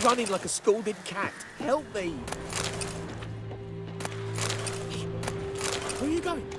running like a scalded cat. Help me! Where are you going?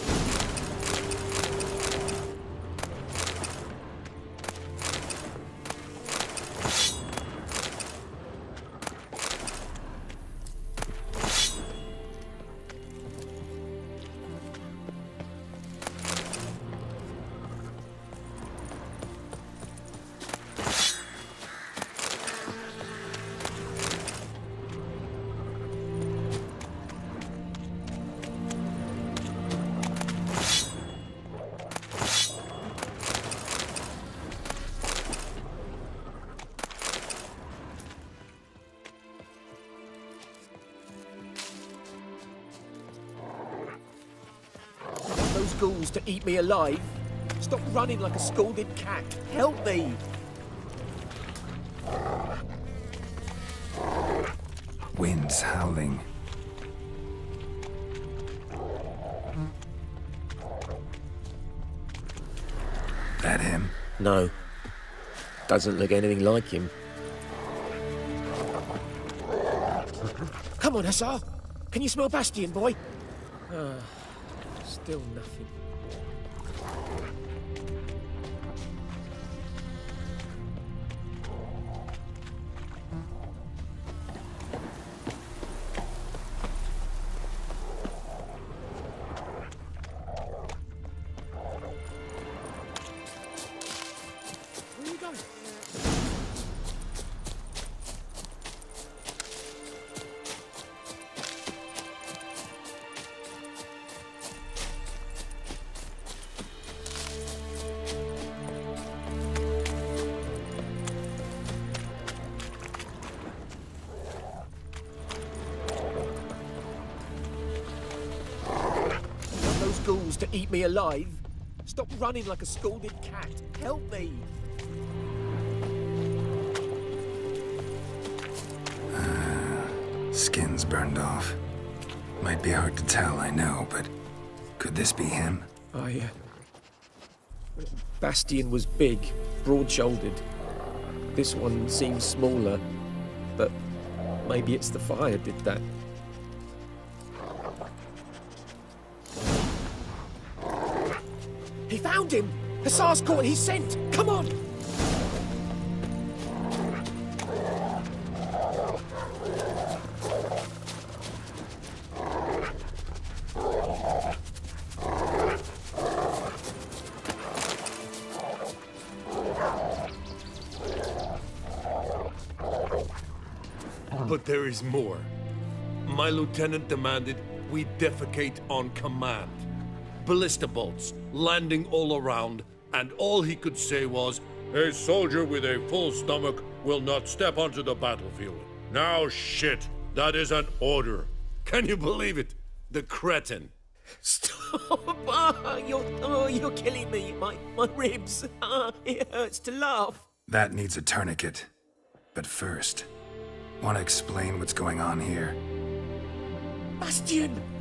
Those ghouls to eat me alive? Stop running like a scalded cat. Help me! Wind's howling. That him? No. Doesn't look anything like him. Come on, Hussar! Can you smell Bastion, boy? Still nothing. Where are you going? Those ghouls to eat me alive? Stop running like a scalded cat. Help me! Skin's burned off. Might be hard to tell, I know, but could this be him? Bastion was big, broad-shouldered. This one seems smaller, but maybe it's the fire did that. He found him! Hussar's caught his scent! Come on! But there is more. My lieutenant demanded we defecate on command. Ballista bolts landing all around, and all he could say was, "A soldier with a full stomach will not step onto the battlefield." Now shit, that is an order. Can you believe it? The cretin. Stop! You're killing me. My ribs. It hurts to laugh. That needs a tourniquet. But first, want to explain what's going on here? Bastion!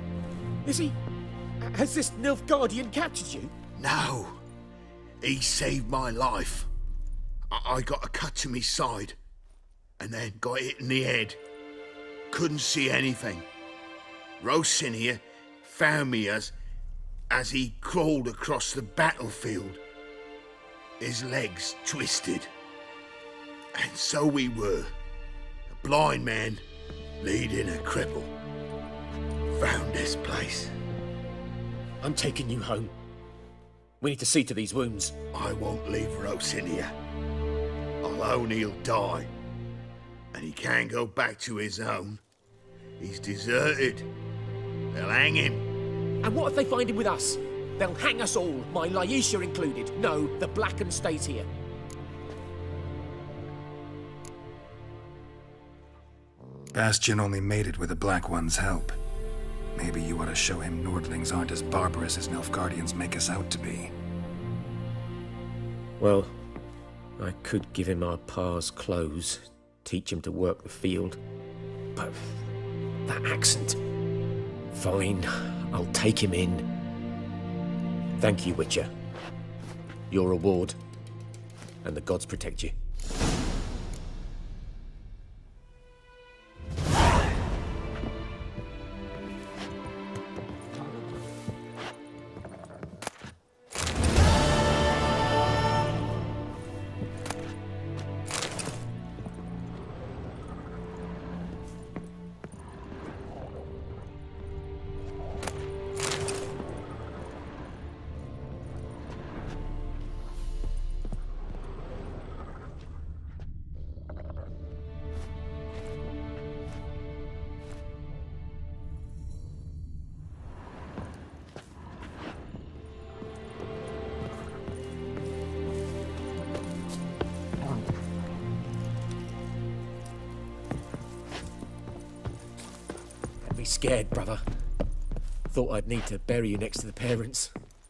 Has this Nilfgaardian captured you? No. He saved my life. I got a cut to my side, and then got hit in the head. Couldn't see anything. Rosinia found me as he crawled across the battlefield. His legs twisted. And so we were. A blind man leading a cripple. Found this place. I'm taking you home. We need to see to these wounds. I won't leave Rosinia. Alone he'll die. And he can't go back to his own. He's deserted. They'll hang him. And what if they find him with us? They'll hang us all, my Laisha included. No, the Blacken stays here. Bastion only made it with the Black One's help. Maybe you ought to show him Nordlings aren't as barbarous as Nilfgaardians make us out to be. Well, I could give him our pa's clothes, teach him to work the field. But that accent... Fine, I'll take him in. Thank you, Witcher. Your reward. And the gods protect you. be scared, brother. Thought I'd need to bury you next to the parents.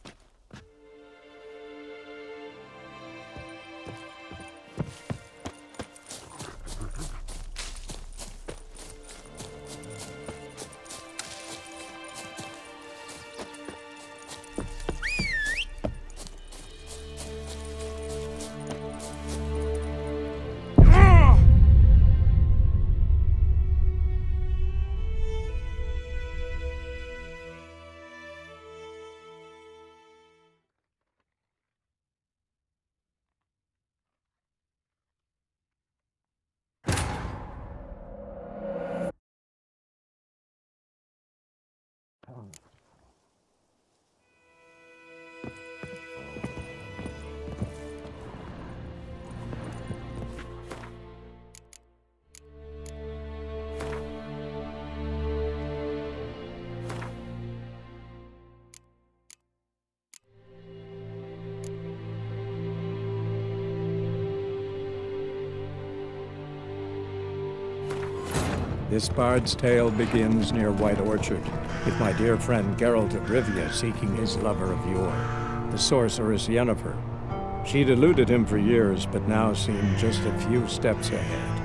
This bard's tale begins near White Orchard, with my dear friend Geralt of Rivia seeking his lover of yore, the sorceress Yennefer. She'd eluded him for years, but now seemed just a few steps ahead.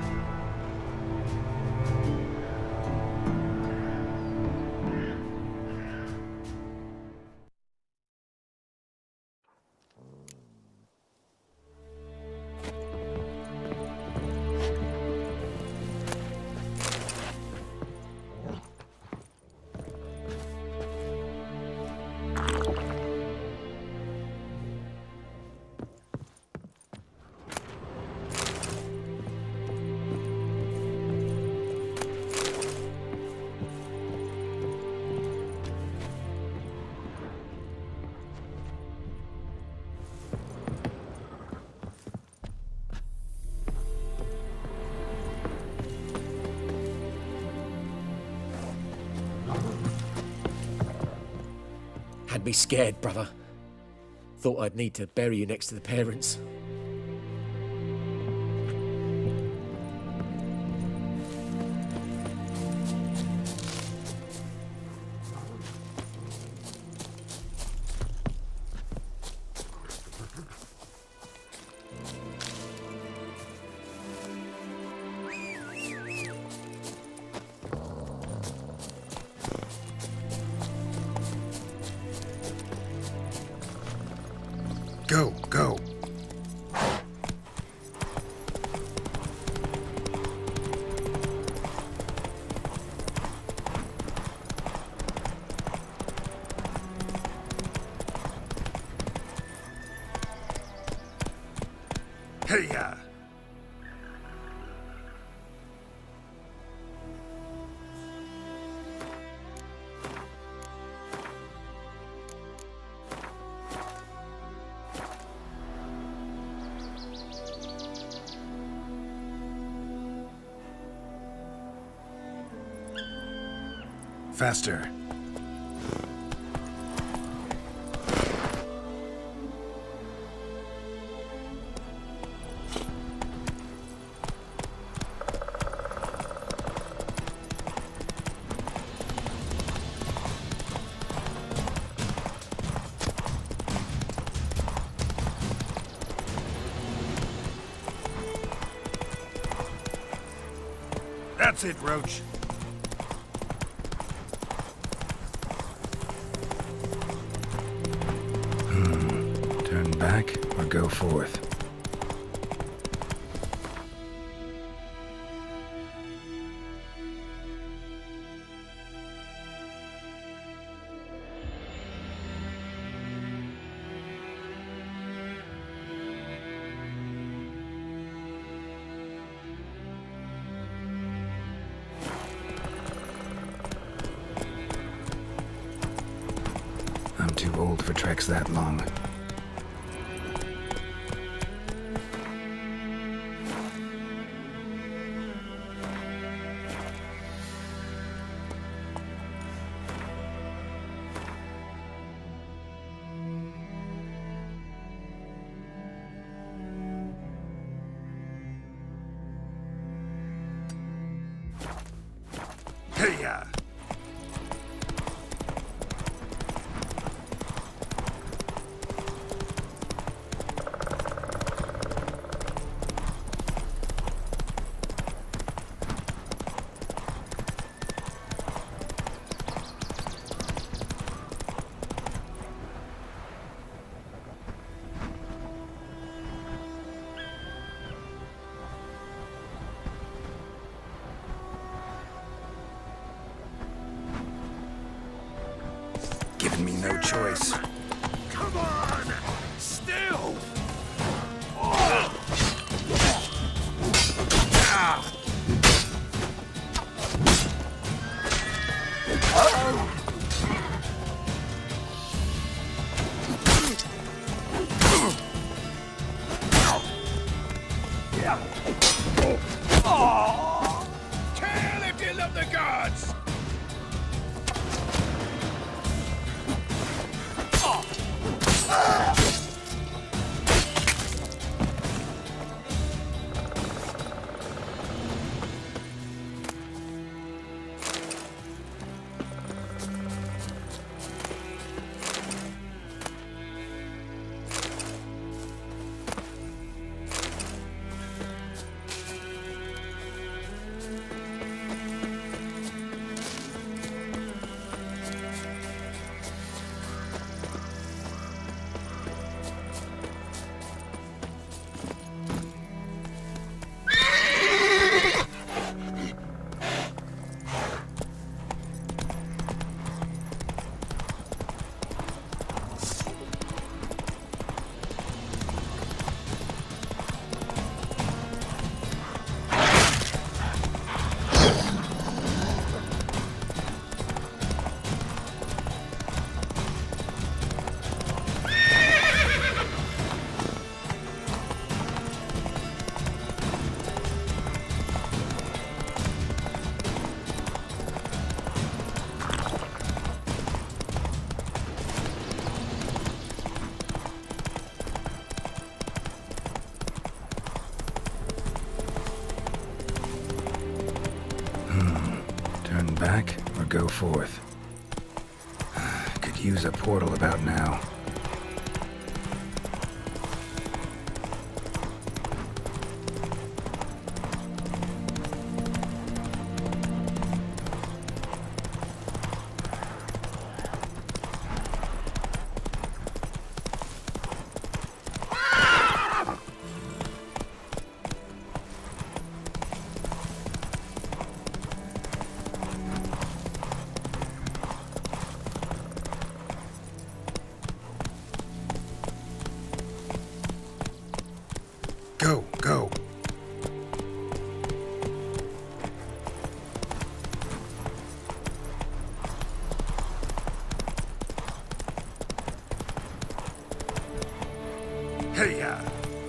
Had me scared, brother. Thought I'd need to bury you next to the parents. Go, go. Hey-ya! Faster. That's it, Roach. Turn back or go forth. I'm too old for treks that long. Hey-ya! leaving me no choice. Come on! Still! Kill if you love the gods! Turn back or go forth? Could use a portal about now. Go, go. Hey-ya.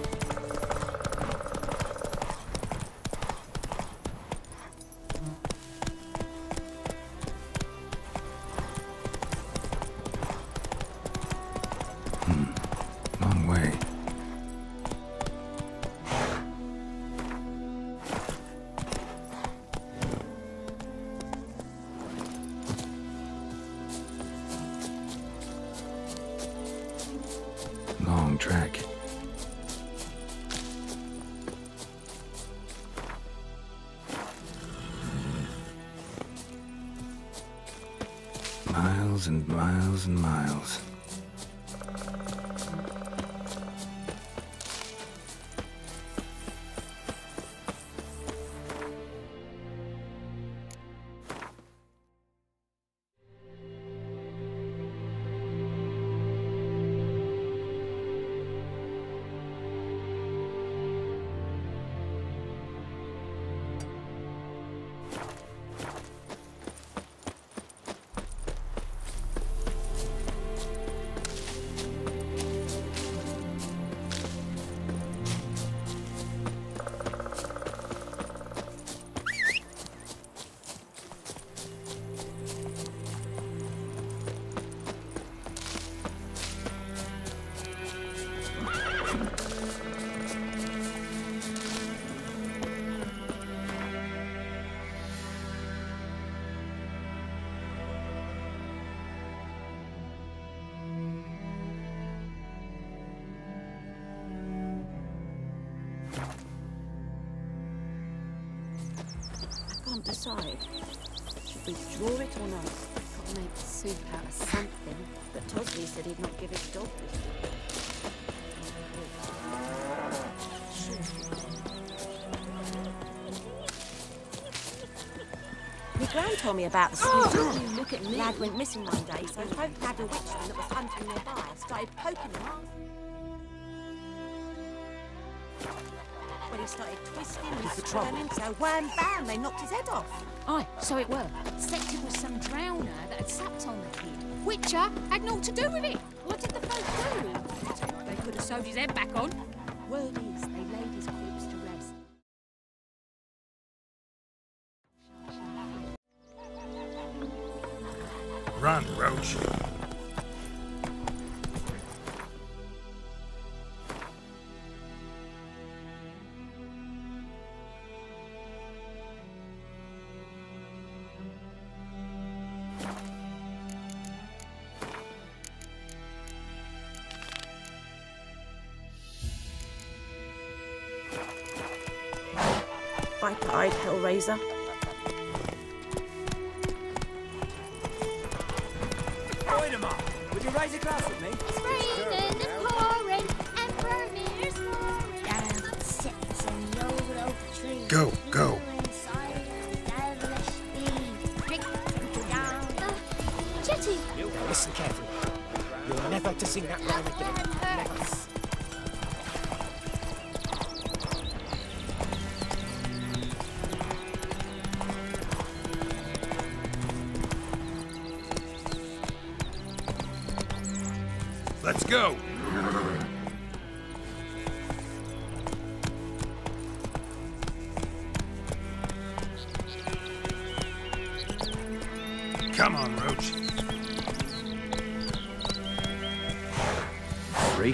Long way. Long track. Miles and miles and miles. Can't decide. Should we draw it or not? Got to make soup out of something. But Tosley said he'd not give his dog this. We Gran told me about the snooze. Look at me. Lad went missing one day, so folk had a witchman that was hunting nearby. Started poking him up. When he started twisting and turning, so wham bam, they knocked his head off. Aye, so it were. Except it was some drowner that had sapped on the kid. Witcher had naught to do with it. What did the folk do? They could have sewed his head back on. Word is, they laid his corpse to rest. Run, Roach. Viper-eyed Hellraiser. Wait a minute. Would you raise a glass with me? It's raining and pouring and Vermeer's roaring. Down sits a noble oak tree. Go, go. Inside devilish bee. Drink down the Jetty. Now listen carefully. You're never to sing that rhyme again. Never. Let's go. Come on, Roach. Freak.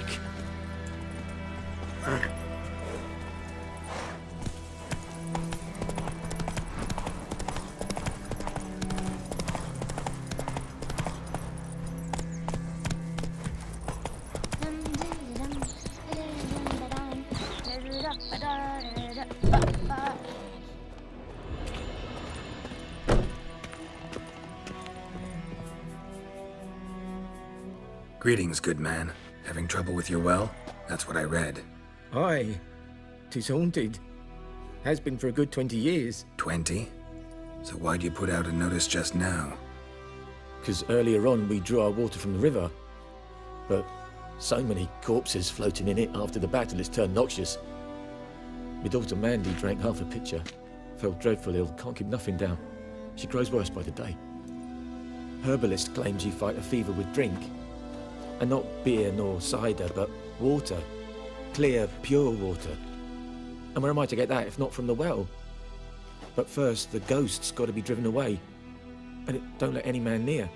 Greetings, good man. Having trouble with your well? That's what I read. Aye. 'Tis haunted. Has been for a good 20 years. 20? So why'd you put out a notice just now? 'Cause earlier on we drew our water from the river. But so many corpses floating in it after the battle it's turned noxious. My daughter Mandy drank half a pitcher. Fell dreadful ill, can't keep nothing down. She grows worse by the day. Herbalist claims you fight a fever with drink. And not beer nor cider, but water. Clear, pure water. And where am I to get that if not from the well? But first, the ghost's got to be driven away. And it don't let any man near.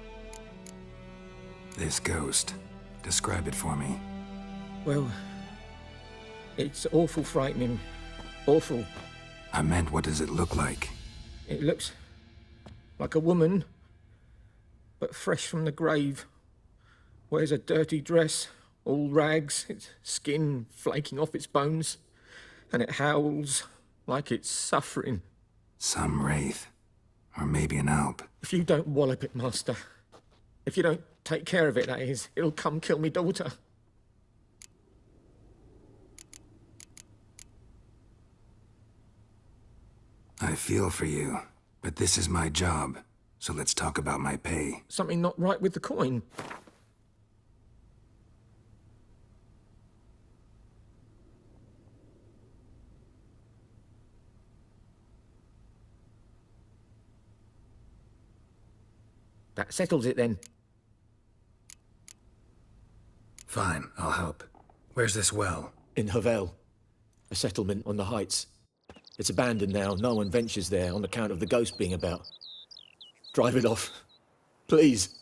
This ghost. Describe it for me. Well, it's awful frightening. Awful. I meant, what does it look like? It looks like a woman, but fresh from the grave. Wears a dirty dress, all rags, its skin flaking off its bones, and it howls like it's suffering. Some wraith. Or maybe an alp. If you don't wallop it, Master, if you don't take care of it, that is, it'll come kill me daughter. I feel for you, but this is my job, so let's talk about my pay. Something not right with the coin. That settles it then. Fine, I'll help. Where's this well? In Havel, a settlement on the heights. It's abandoned now. No one ventures there on account of the ghost being about. Drive it off, please.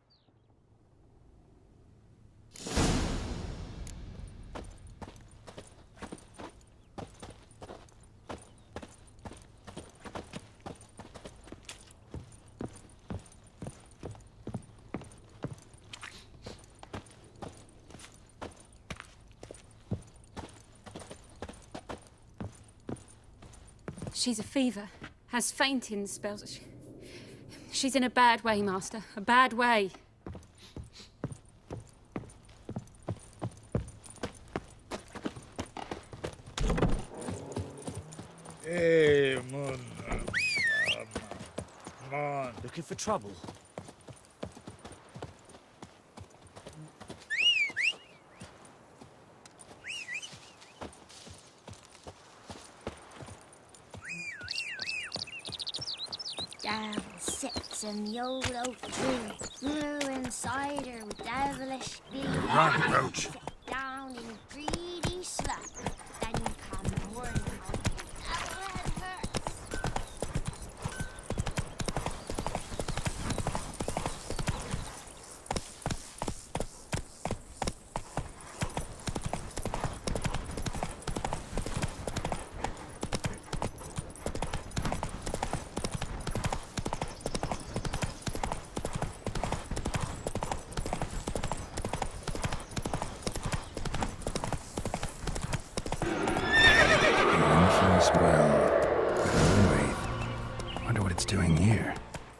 She's a fever. Has fainting spells. She's in a bad way, Master. A bad way. Come on. Looking for trouble? Devil sits in the old oak tree, blue inside her with devilish glee. Run, Roach. Sit down in greedy slut, then come worm out. Devil head hurts. Well, the Moonwraith. Wonder what it's doing here.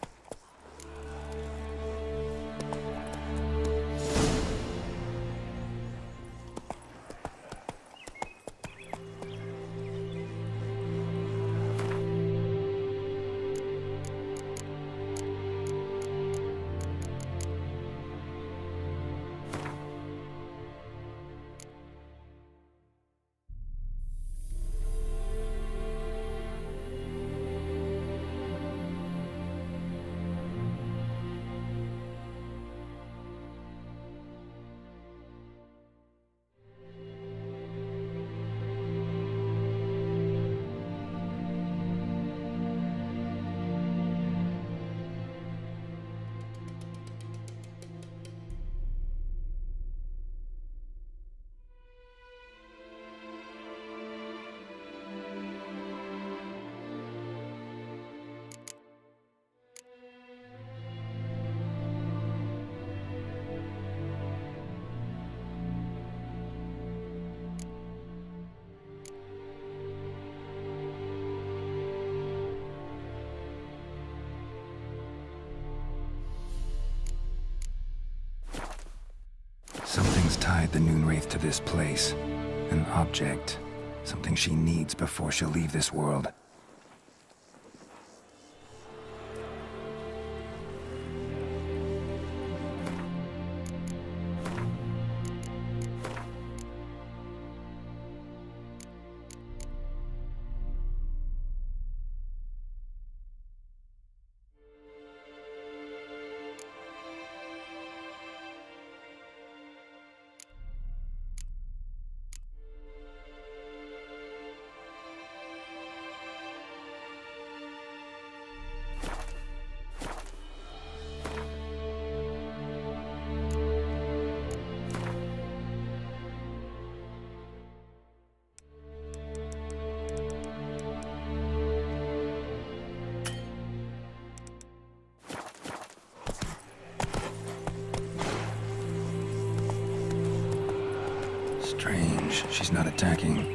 Something's tied the Moonwraith to this place. An object. Something she needs before she'll leave this world. Strange, she's not attacking.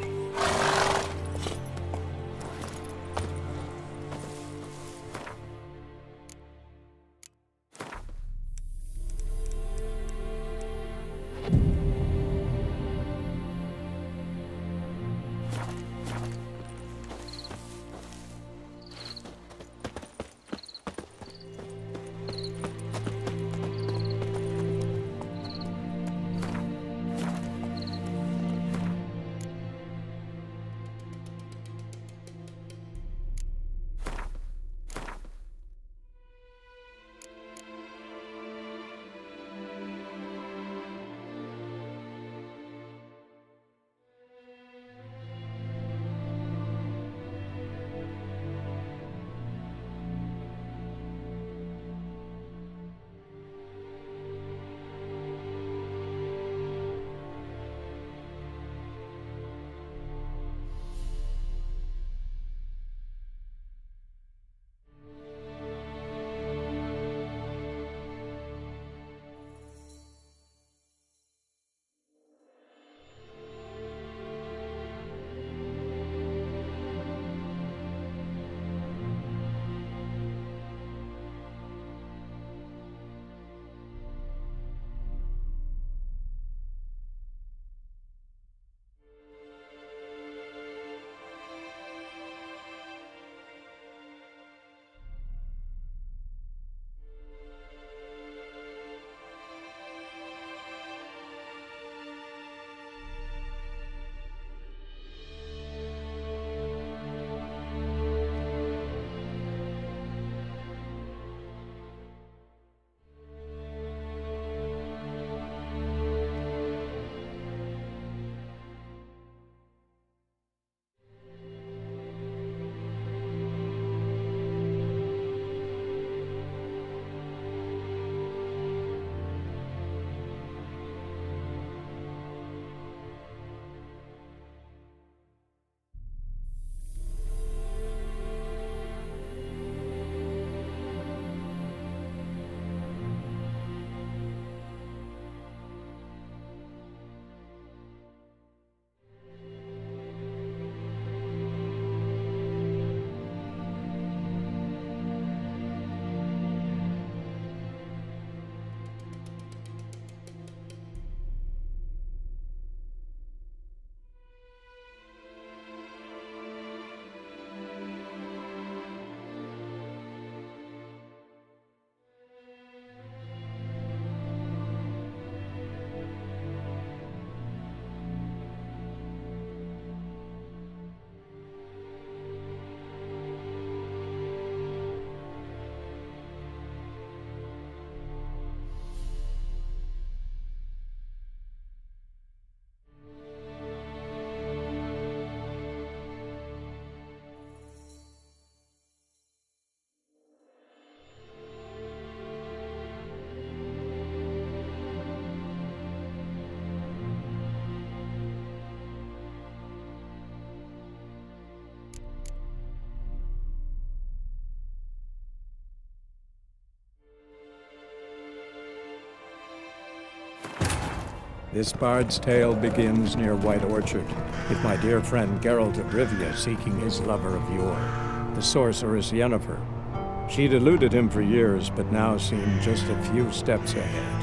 This bard's tale begins near White Orchard, with my dear friend Geralt of Rivia seeking his lover of yore, the sorceress Yennefer. She'd eluded him for years, but now seemed just a few steps ahead.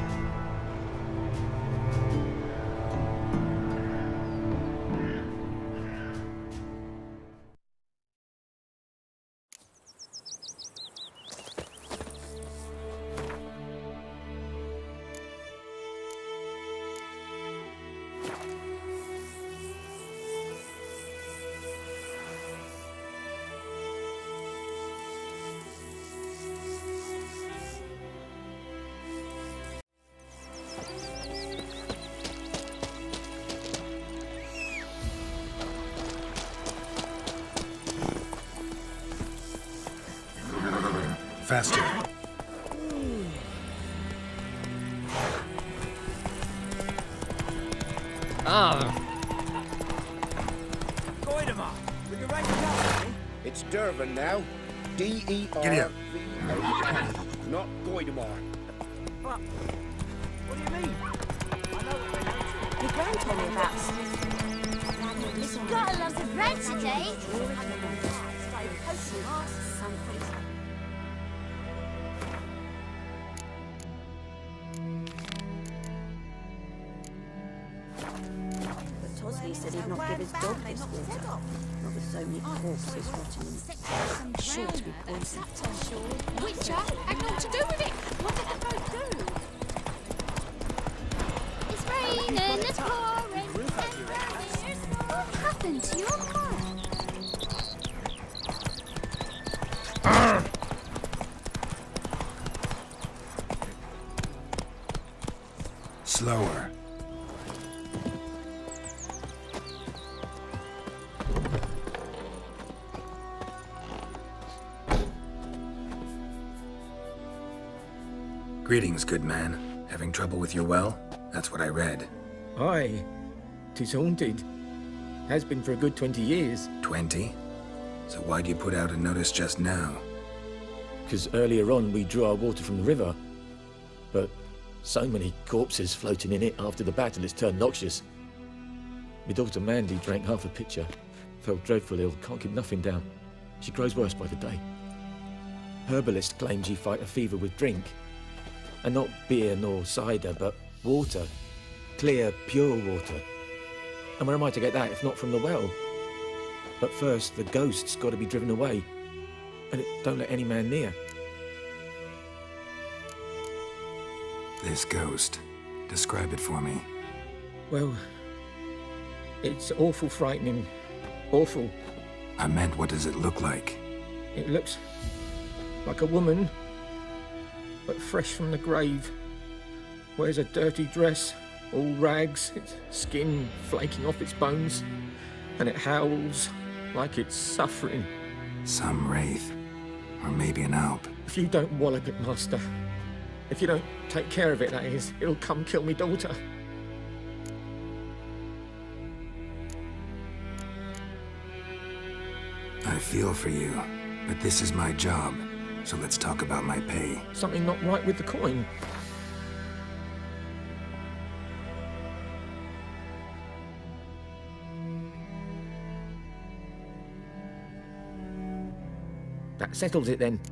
Faster. Goidemar, would you raise a glass with me? It's Dervin now. D-E-R-V-A-N. Not Goidemar. What do you mean? I know what they meant. Your grand told me about. He's got a lot of bread today. But Tosley said he'd not give his dog this water. Not with so many corpses rotting in it. Sure to be poisoned. Witcher had naught to do with it. What did the boat do? It's raining, it's pouring, and raining. What happened to your car? Slower. Greetings, good man. Having trouble with your well? That's what I read. Aye. 'Tis haunted. Has been for a good 20 years. 20? So why'd you put out a notice just now? Because earlier on we drew our water from the river. But so many corpses floating in it after the battle it's turned noxious. My daughter Mandy drank half a pitcher. Fell dreadful ill, can't keep nothing down. She grows worse by the day. Herbalist claims you fight a fever with drink. And not beer nor cider, but water. Clear, pure water. And where am I to get that if not from the well? But first, the ghost's got to be driven away. And it don't let any man near. This ghost. Describe it for me. Well, it's awful frightening. Awful. I meant, what does it look like? It looks like a woman, but fresh from the grave. Wears a dirty dress, all rags, its skin flaking off its bones, and it howls like it's suffering. Some wraith. Or maybe an alp. If you don't wallop it, Master, if you don't take care of it, that is, it'll come kill me daughter. I feel for you, but this is my job, so let's talk about my pay. Something not right with the coin. That settles it then.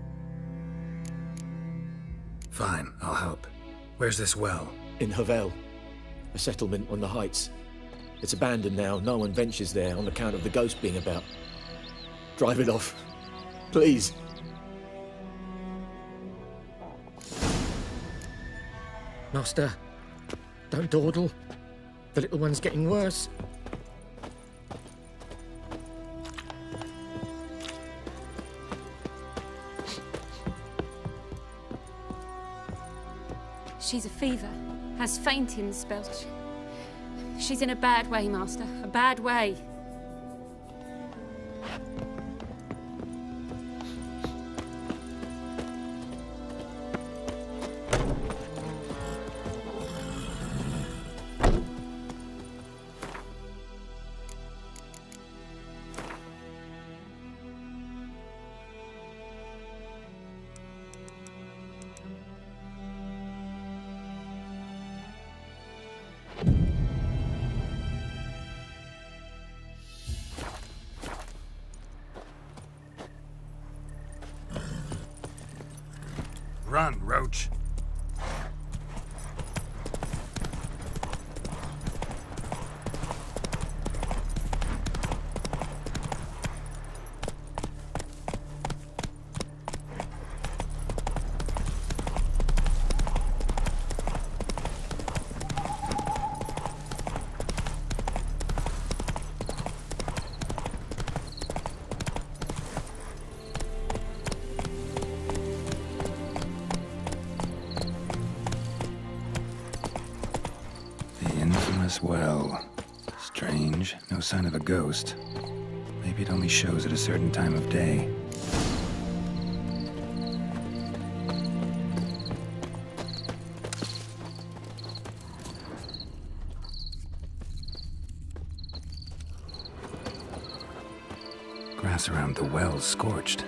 Fine, I'll help. Where's this well? In Havel, a settlement on the heights. It's abandoned now, no one ventures there on account of the ghost being about. Drive it off, please. Master, don't dawdle. The little one's getting worse. She's a fever, has fainting spells. She's in a bad way, Master, a bad way. Run, Roach. Well, strange. No sign of a ghost. Maybe it only shows at a certain time of day. Grass around the well's scorched.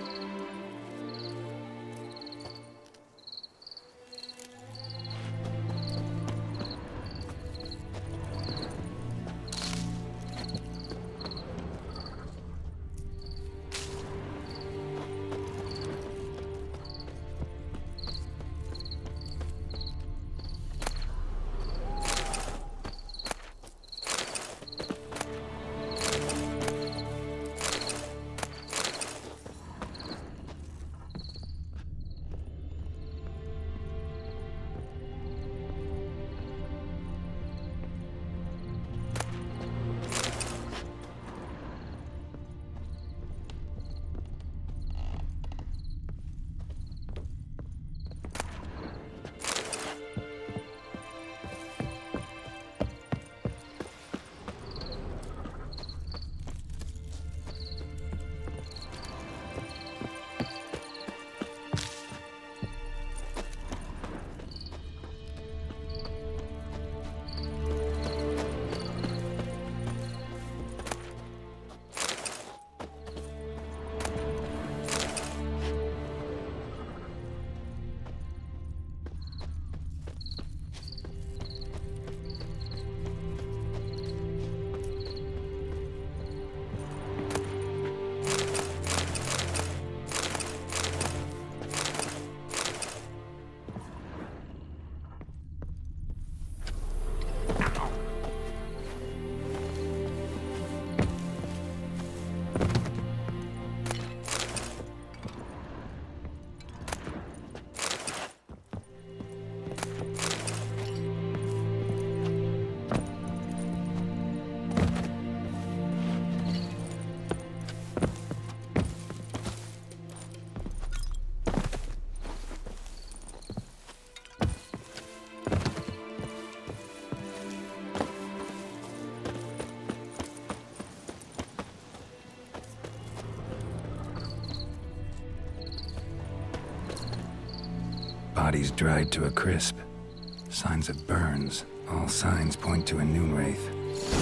Body's dried to a crisp. Signs of burns. All signs point to a noon wraith.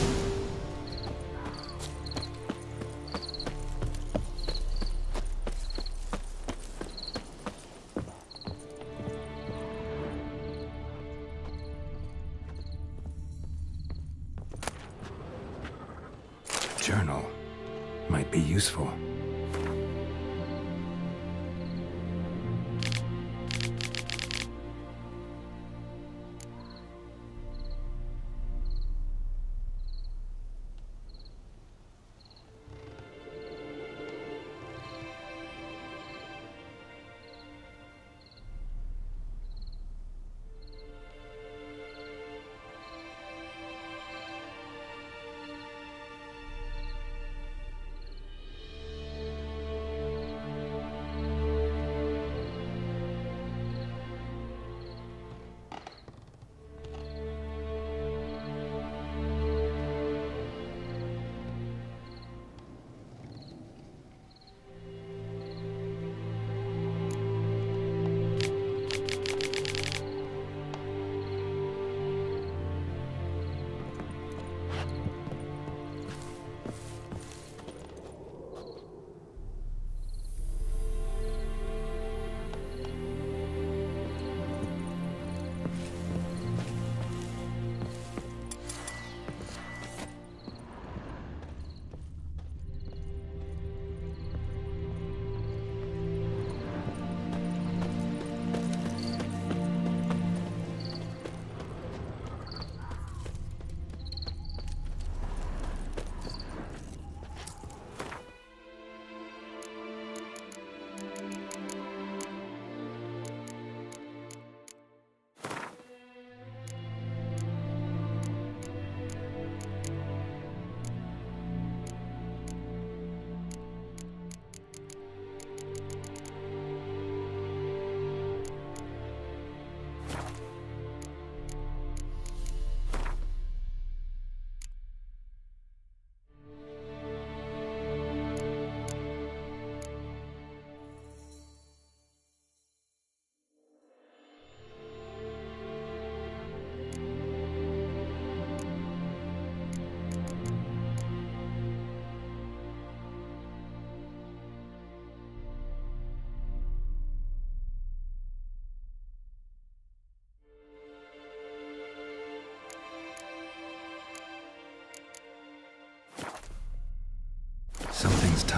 Journal. Might be useful.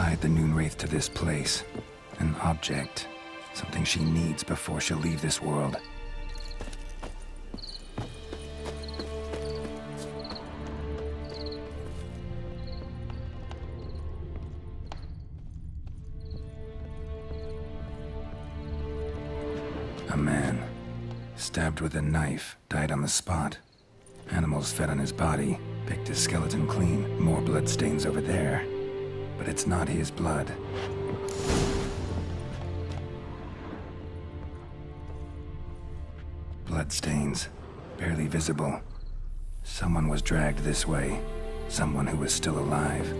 tied the Noonwraith to this place. An object. Something she needs before she'll leave this world. A man, stabbed with a knife, died on the spot. Animals fed on his body, picked his skeleton clean. More bloodstains over there. But it's not his blood. Bloodstains, barely visible. Someone was dragged this way. Someone who was still alive.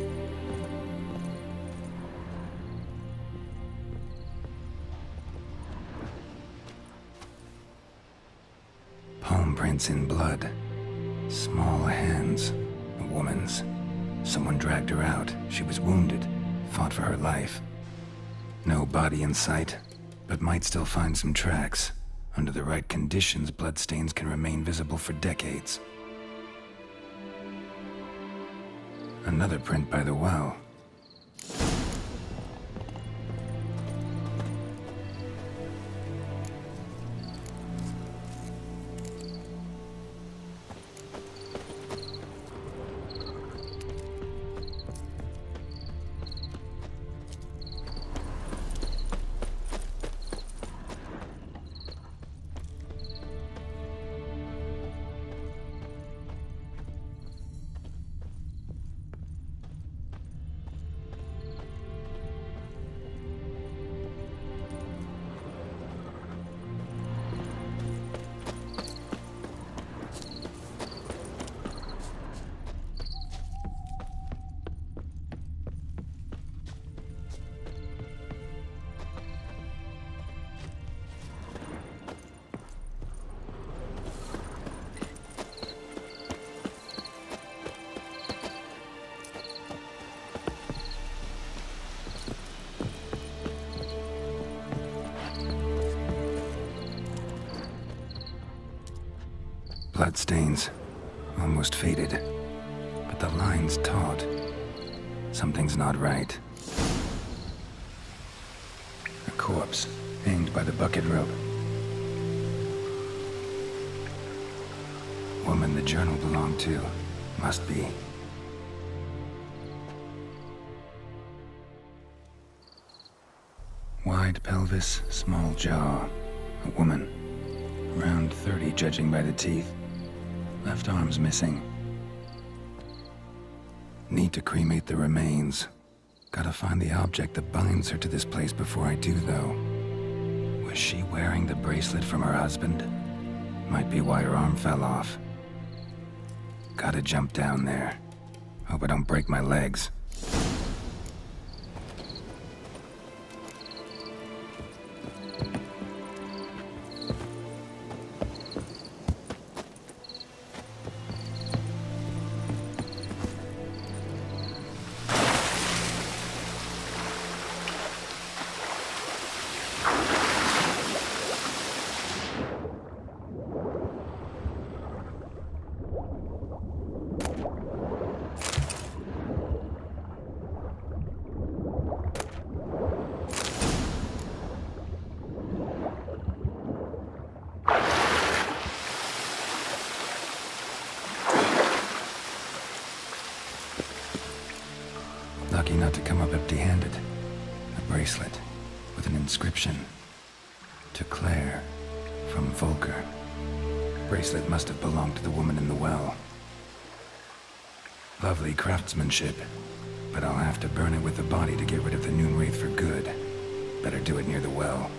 Palm prints in blood. Small hands. A woman's. Someone dragged her out. She was wounded. Fought for her life. No body in sight, but might still find some tracks. Under the right conditions, bloodstains can remain visible for decades. Another print by the well. Bloodstains, almost faded, but the line's taut. Something's not right. A corpse, hanged by the bucket rope. Woman the journal belonged to, must be. Wide pelvis, small jaw. A woman, around 30 judging by the teeth. Left arm's missing. Need to cremate the remains. Gotta find the object that binds her to this place before I do, though. Was she wearing the bracelet from her husband? Might be why her arm fell off. Gotta jump down there. Hope I don't break my legs. Lucky not to come up empty-handed. A bracelet with an inscription. To Claire, from Volker. Bracelet must have belonged to the woman in the well. Lovely craftsmanship, but I'll have to burn it with the body to get rid of the Noonwraith for good. Better do it near the well.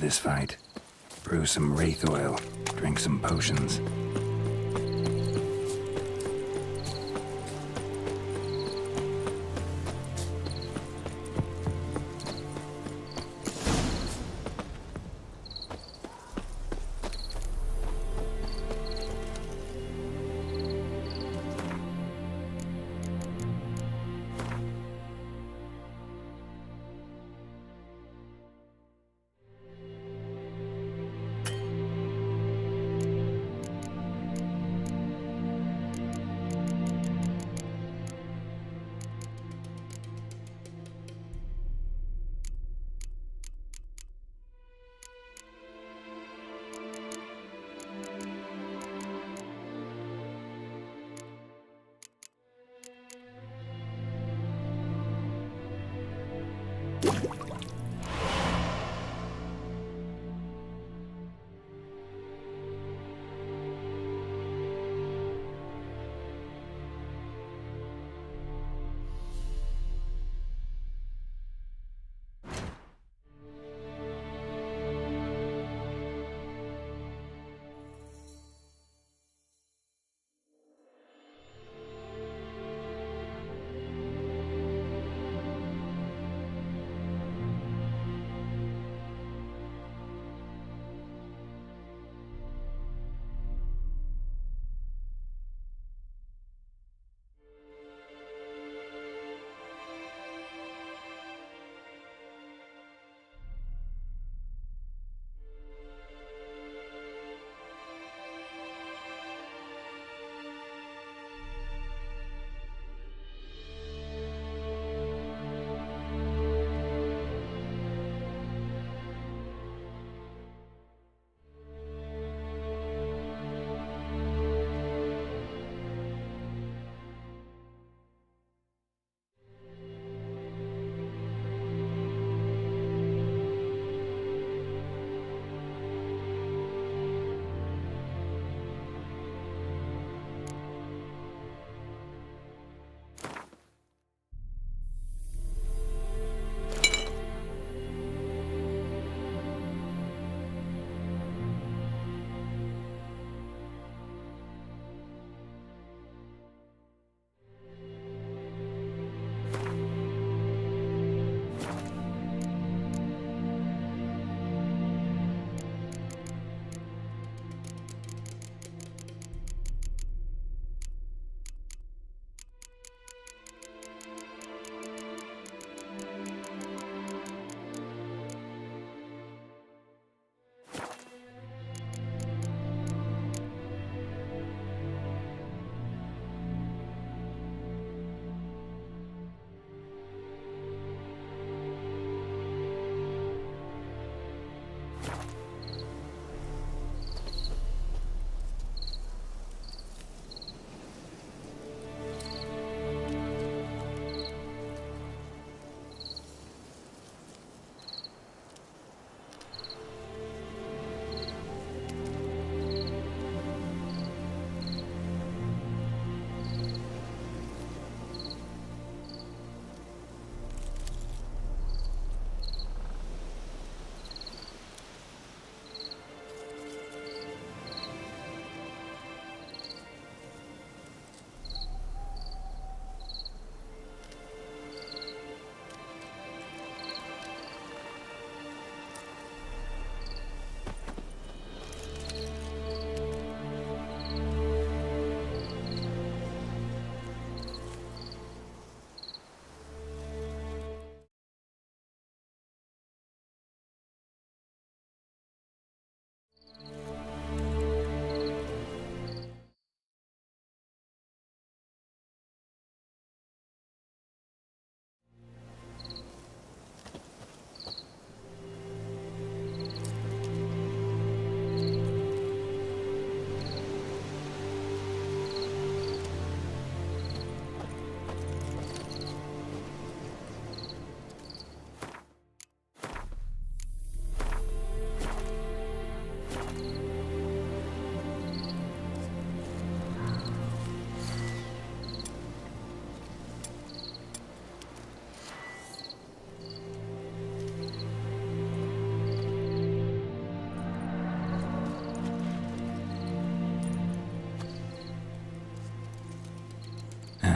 this fight. Brew some wraith oil, drink some potions.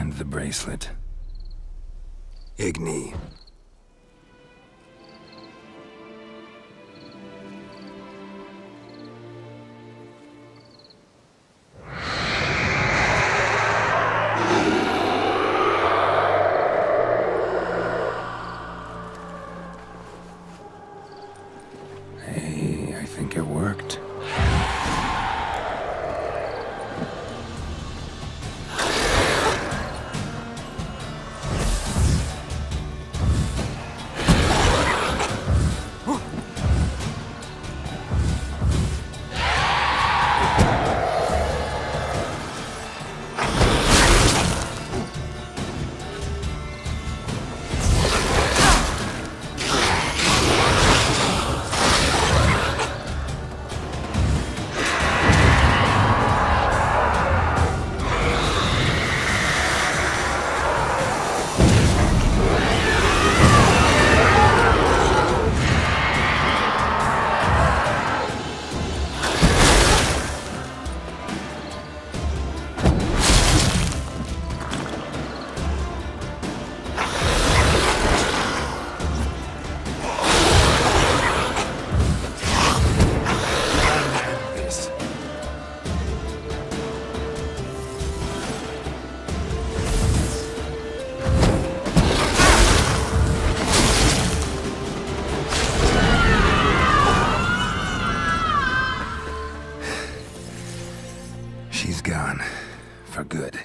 And the bracelet. Igni. Hey, I think it worked. She's gone. For good.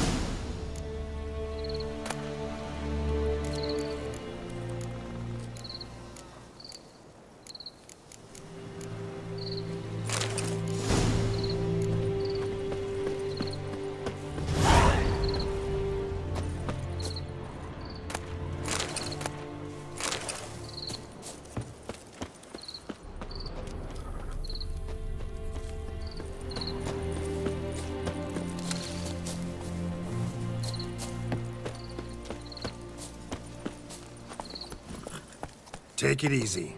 Take it easy.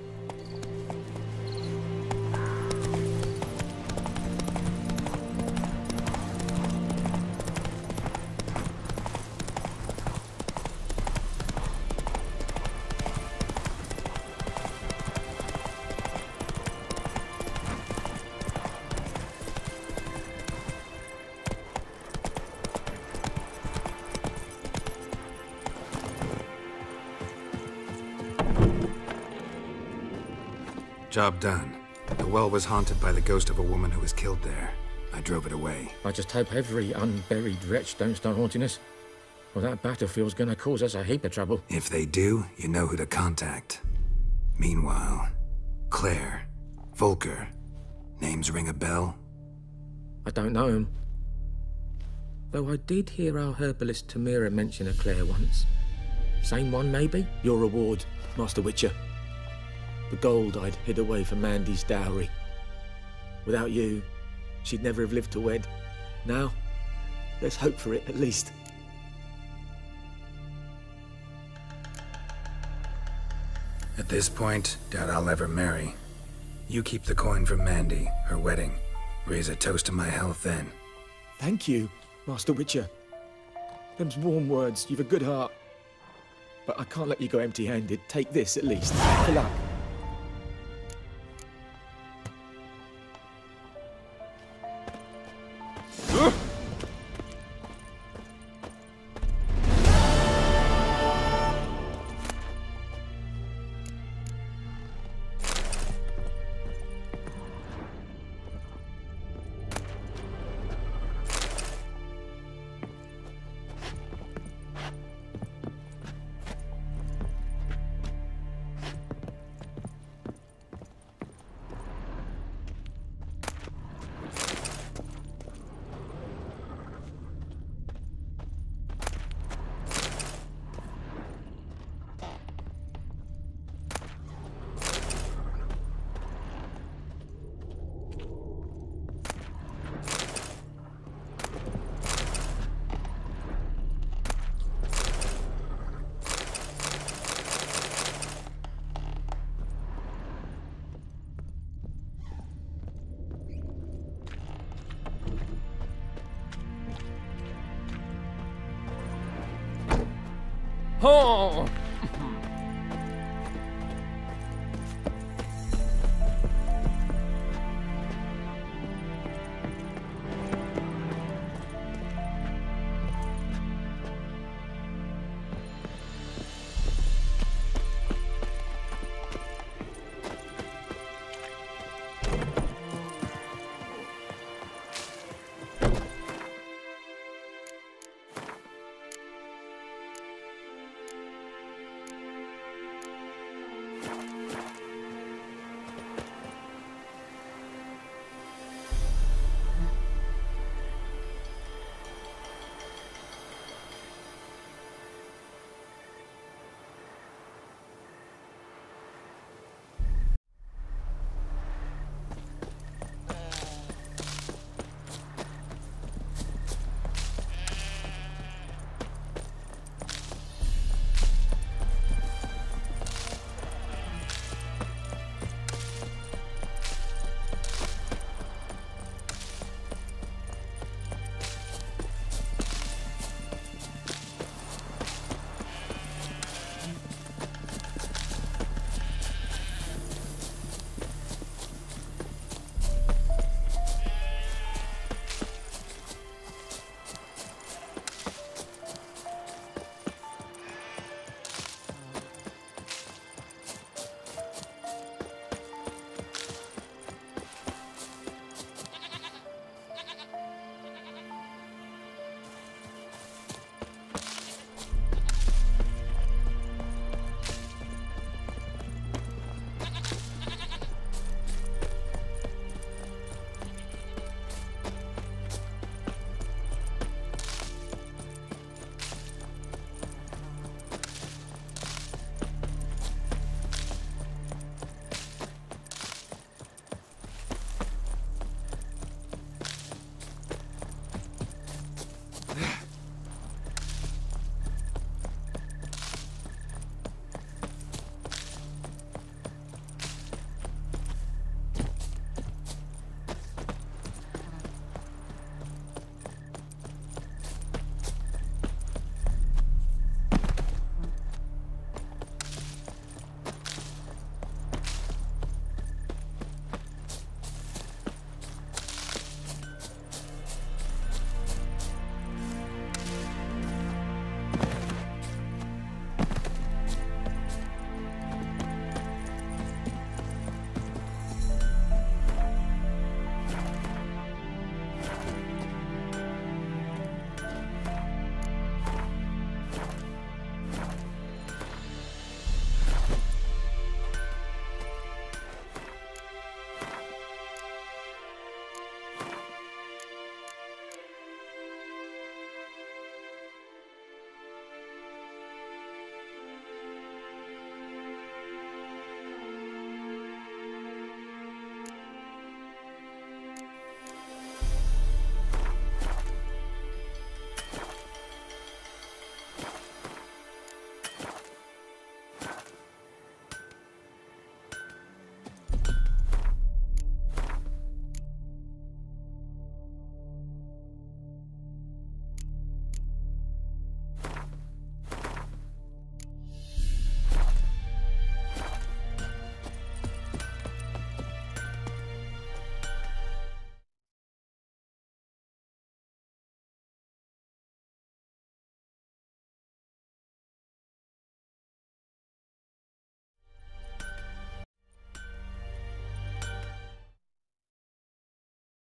Job done. The well was haunted by the ghost of a woman who was killed there. I drove it away. I just hope every unburied wretch don't start haunting us. Well, that battlefield's gonna cause us a heap of trouble. If they do, you know who to contact. Meanwhile, Claire, Volker, names ring a bell? I don't know him. Though I did hear our herbalist Tamira mention a Claire once. Same one, maybe? Your reward, Master Witcher. The gold I'd hid away for Mandy's dowry. Without you, she'd never have lived to wed. Now, let's hope for it, at least. At this point, doubt I'll ever marry. You keep the coin from Mandy, her wedding. Raise a toast to my health then. Thank you, Master Witcher. Them's warm words, you've a good heart. But I can't let you go empty-handed. Take this, at least. For luck. Oh!